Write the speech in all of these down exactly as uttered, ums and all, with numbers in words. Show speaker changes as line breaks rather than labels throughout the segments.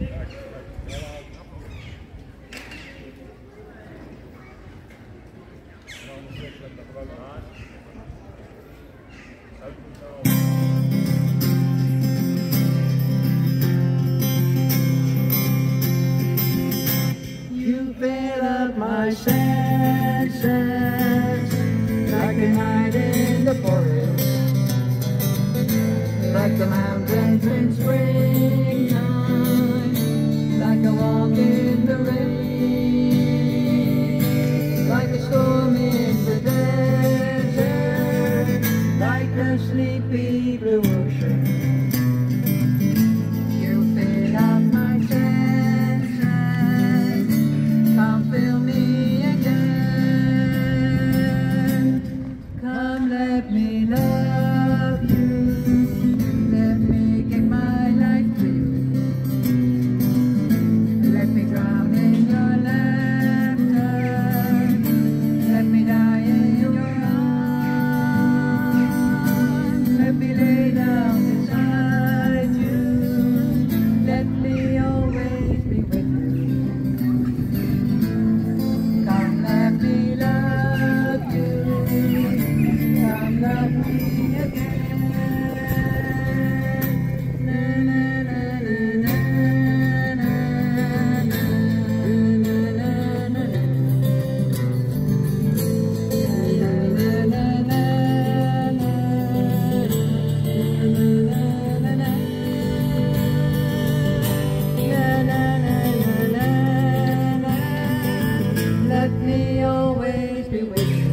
You fill up my senses like a night in the forest, like the mountains in springtime, like a walk in the rain, like a storm in the desert, like a sleepy blue ocean. You fill up my senses, come fill me again. Come, let me love you. Let me give my life to you. Let me drown in your laughter. Let me die in your arms. Let me lay down beside you. Let me always be with you. Come, let me love you. Come, love me again. Let me always be with you.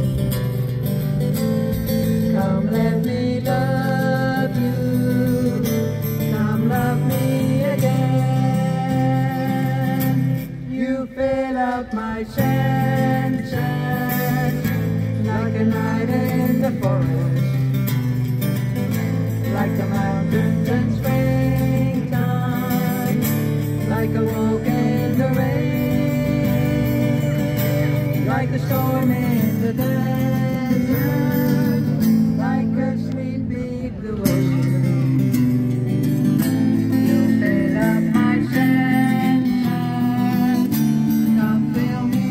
Come, let me love you. Come, love me again. You fill up my senses like a night in the forest, like the mountains in springtime, like a walk in the rain, like a storm in the desert, like a sleepy blue ocean. You fill up my senses, come fill me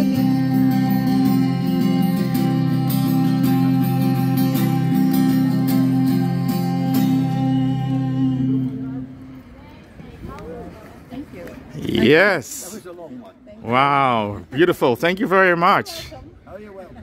again. Thank you.
Yes.
That was a long one.
Wow. Beautiful. Thank you very much.
Oh, you're welcome.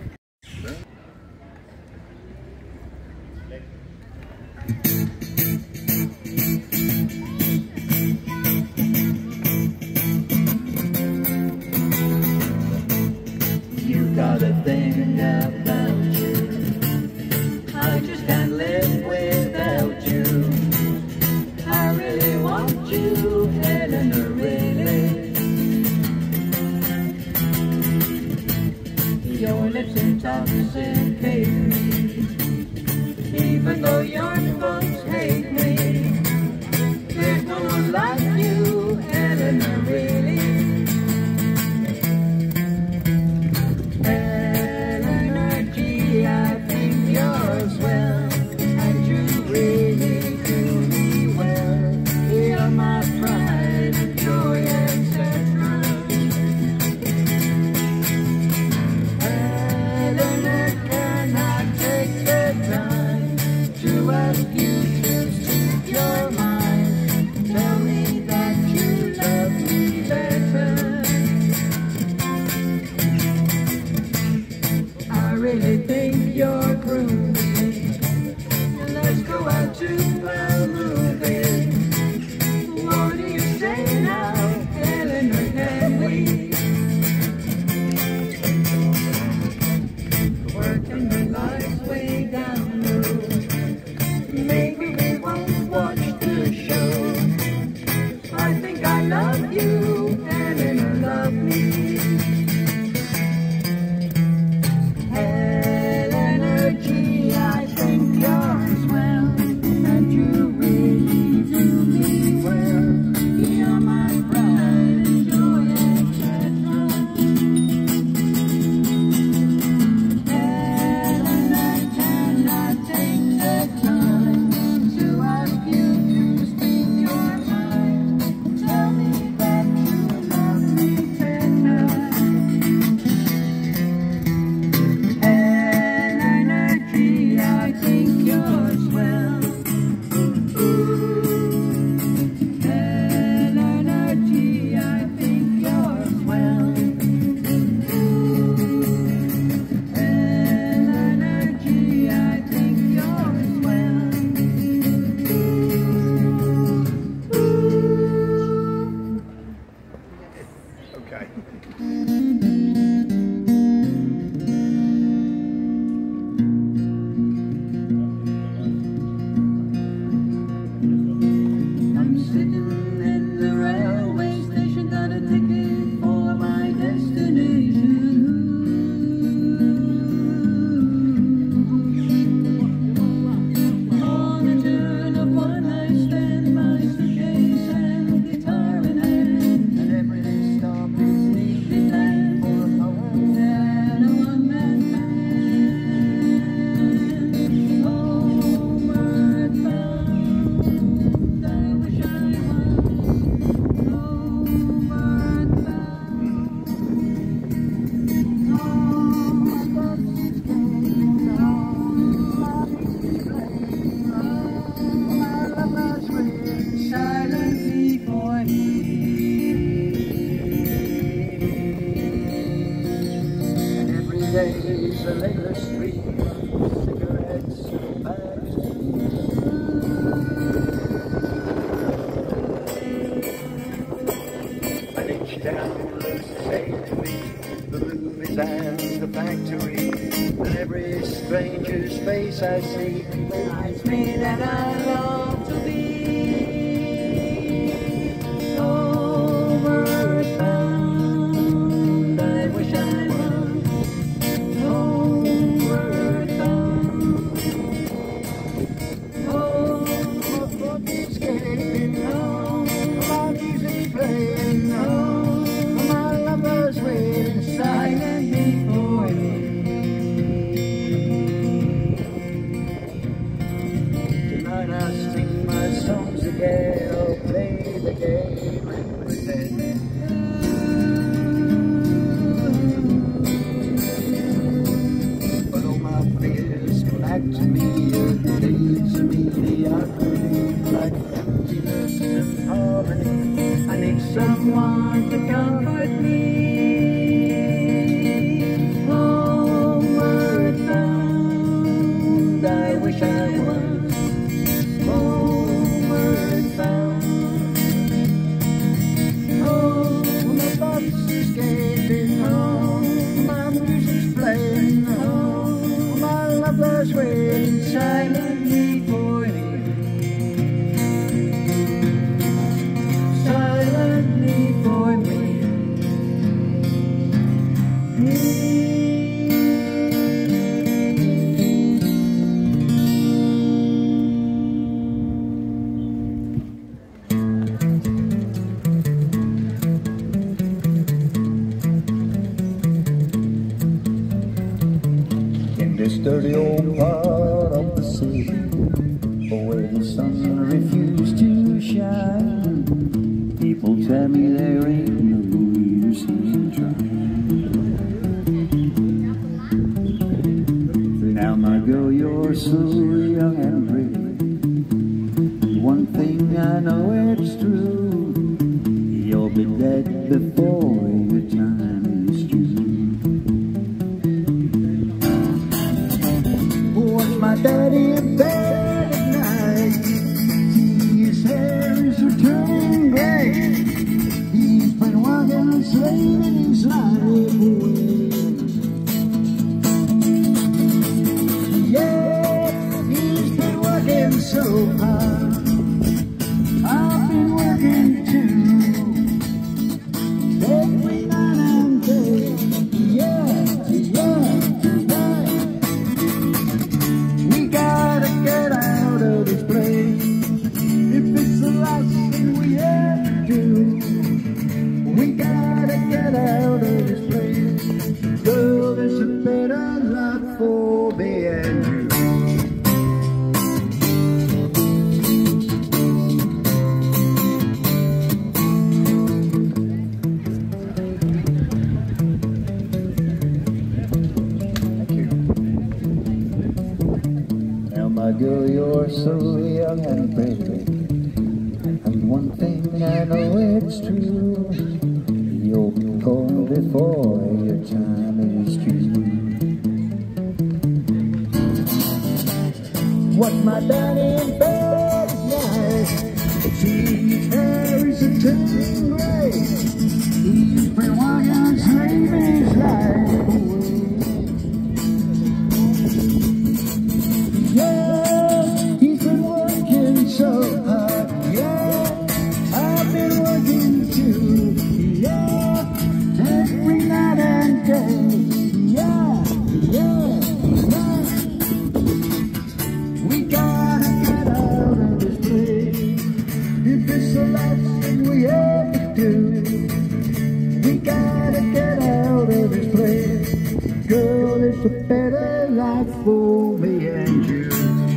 You got a thing about you. I just can't live without you. I really want you, Eleanor, really. Your lips intoxicate me, even though your folks hate me. There's no one like you, Eleanor, really. Eleanor, gee, I think you're swell, and you really do me well. You're my pride, joy, et cetera. Eleanor, can I take the time to ask you sitting in the railway station, got a ticket for my destination. On a turn of one I stand, my suitcase and guitar in hand, and every stop is neatly planned for a poem and a one-man band. Homeward bound, I wish I was homeward bound. All my buses came, all my music playing, all my lovers waiting silently for me. And every day's a regular stream of cigarettes and bags. And each town looks the same to me, the movies and the factory. And every stranger's face I see reminds me that I love to be homeward bound. I wish I was homeward bound. Home, my book is escaping home, my music playing home, my lovers waiting silently for me. Tonight I'll sing my songs again, I'll play the game and pretend. But all my fears come back to me, the days of mediocrity, like emptiness and harmony. I need someone to comfort me. Homeward bound, I wish I was homeward bound. Home, my bus is getting home, my music's playing home, my lovers waiting silently for me. Silently for me. In this dirty old part of the city, where the sun refused to shine, people tell me there ain't no use in trying. Now my girl, you're so young and pretty. One thing I know it's true, you'll be dead before your time is due. Was my daddy in bed at night? His hair is turning gray. He's been working and slaving his life away. Yeah, he's been working so hard. I've been working too, every night and day. Yeah, yeah, yeah. We gotta get out of this place. If it's the last thing we ever do, we gotta get out of this place. Girl, there's a better life for me and you. My girl, you're so young and pretty, and one thing I know it's true, you'll be gone before your time is due. Watch my daddy in bed at night, see his hair is a turning gray. He's been working, slaving his life away. Yeah, he's been working so hard. Yeah, the last thing we have to do. We gotta get out of this place. Girl, it's a better life for me and you.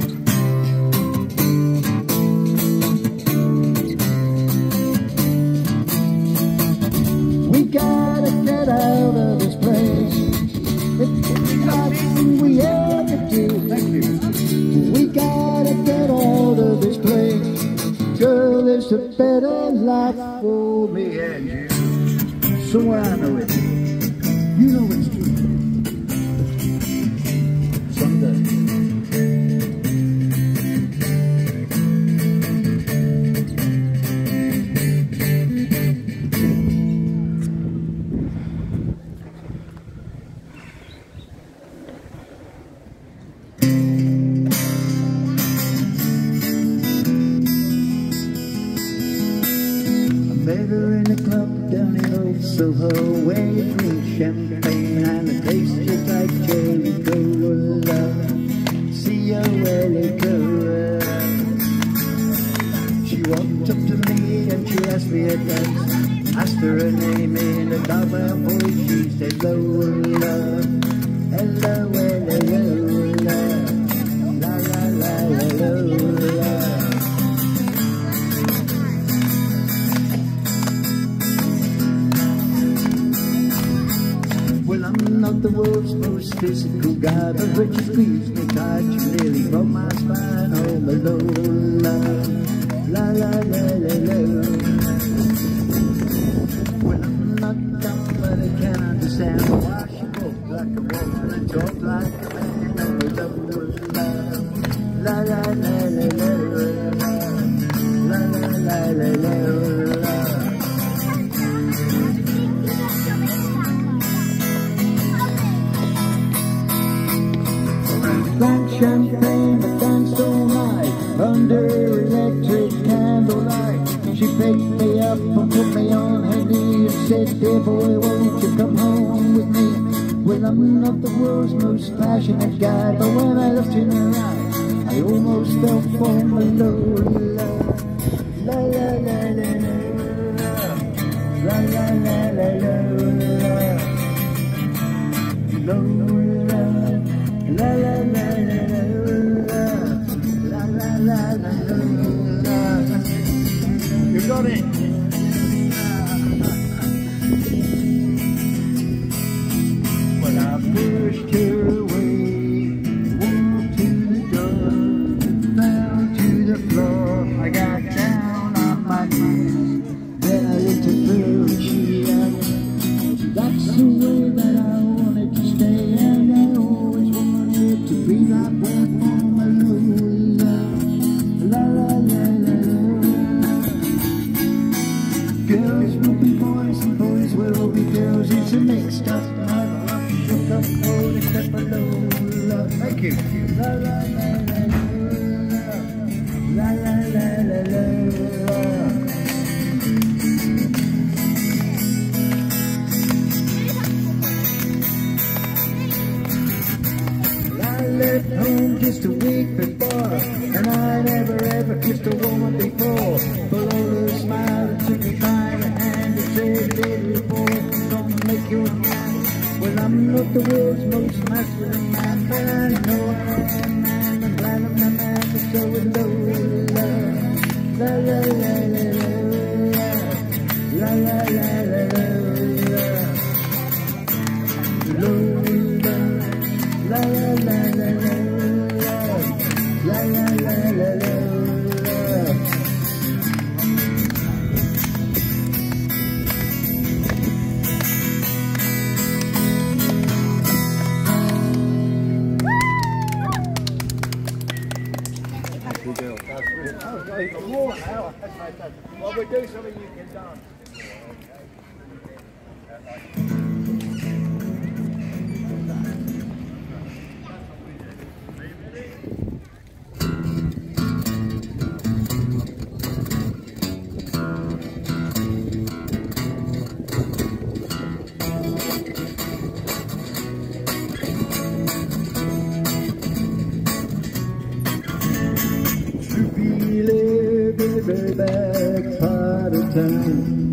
We gotta get out of this place. It's the last thing we have to do. Thank you. We gotta get out of this place. Girl, it's a better life for me and you. So I know it. You know it's true. Someday. Met her in a club down in Old Soho, where you drink champagne and it tastes just like cherry cola. C O L A cola. She walked up to me and she asked me a dance. Asked her her name in a double voice. She said Lola, hello, hello, Lola, la la la la Lola. Well, I'm not the world's most physical guy, but when you squeeze me tight, you nearly broke my spine. Oh, my Lola, la la la la la. Well, I'm not dumb, but I can't understand why she walked like a woman and talked like a man. Oh, my Lola, la la la la la la la la la la. Drank champagne and danced all night under electric candlelight. She picked me up and put me on her knee and said, dear boy, won't you come home with me? Well, I'm not the world's most passionate guy, but when I looked in her eyes, I almost fell for my Lola. La la la la la la la la la la la la la la. You got it. When I pushed her away, walked to the door, fell to the floor. I got down on my knees, then I looked at her and she asked, that's the way that I wanted to stay, and I always wanted to be like one for my Lola. La la la la la. Girls will be boys and boys will be girls. It's a mixed up, not rough, shook up, cold, except for Lola. Thank you. La la la la la la la la la la. I left home just a week before, and I never ever kissed a woman before. But Lola smiled and took me by the hand and said, little boy, I'm gonna make you a man. Well, I'm not the world's most masculine man, but I know I am man. I'm glad I'm the man, but so is Lola. La la la la la la la la la la la. La la la la la la la la la la. Happy girl. That's really. Oh, even more now. Well, we do something you can dance. Back turn.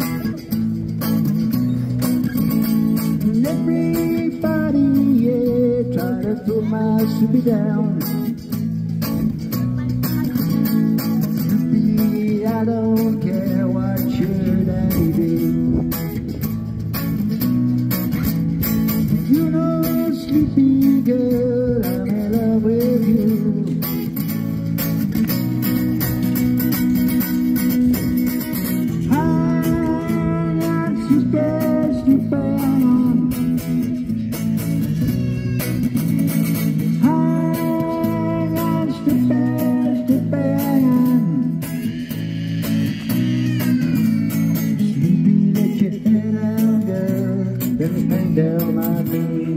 And everybody, yeah, try to throw my Snoopy down. Snoopy, I don't care what your daddy did. You know, Snoopy girl, I'm in love with you. Hang down on me.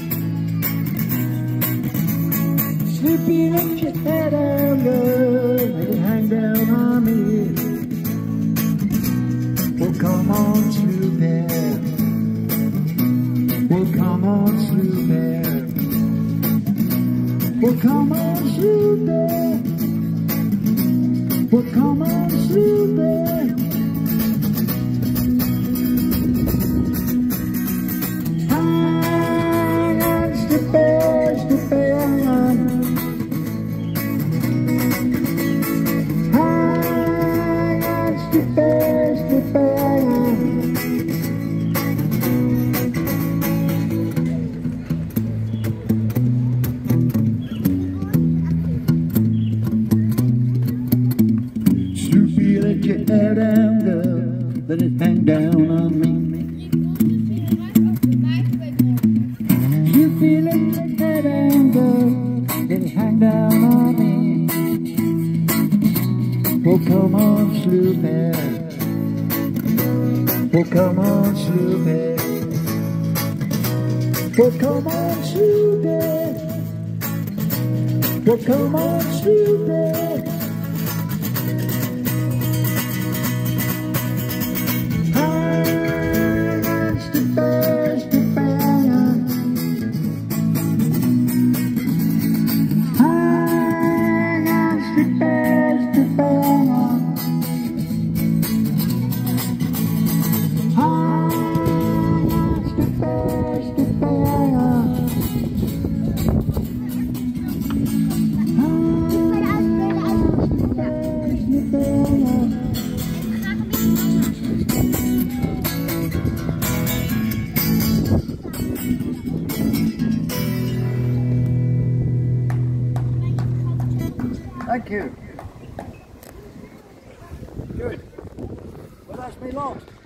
Snoopy, let your head down, girl, let it hang down on me. Well, come on, Snoopy. Well, come on, Snoopy. Well, come on, Snoopy. Well, come on, Snoopy. Snoopy, let your hair down, girl, let it hang down on me. Snoopy, let your hair down, girl, let it hang down on me. Oh, come on, Snoopy. Oh, come on, Snoopy. Oh, come on, Snoopy. Oh, come on, Snoopy. Thank you. Good. Well, that's me lost.